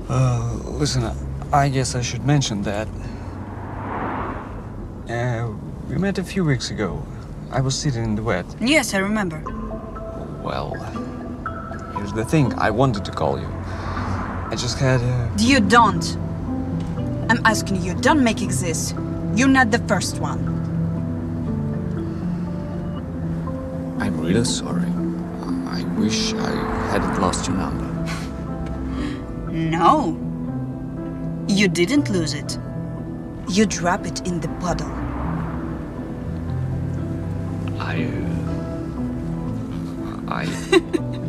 Listen, I guess I should mention that. We met a few weeks ago. I was sitting in the wet. Yes, I remember. Well, here's the thing. I wanted to call you. I just had You don't. I'm asking you, don't make exist. You're not the first one. I'm really sorry. I wish I hadn't lost your number. No. You didn't lose it. You drop it in the puddle. I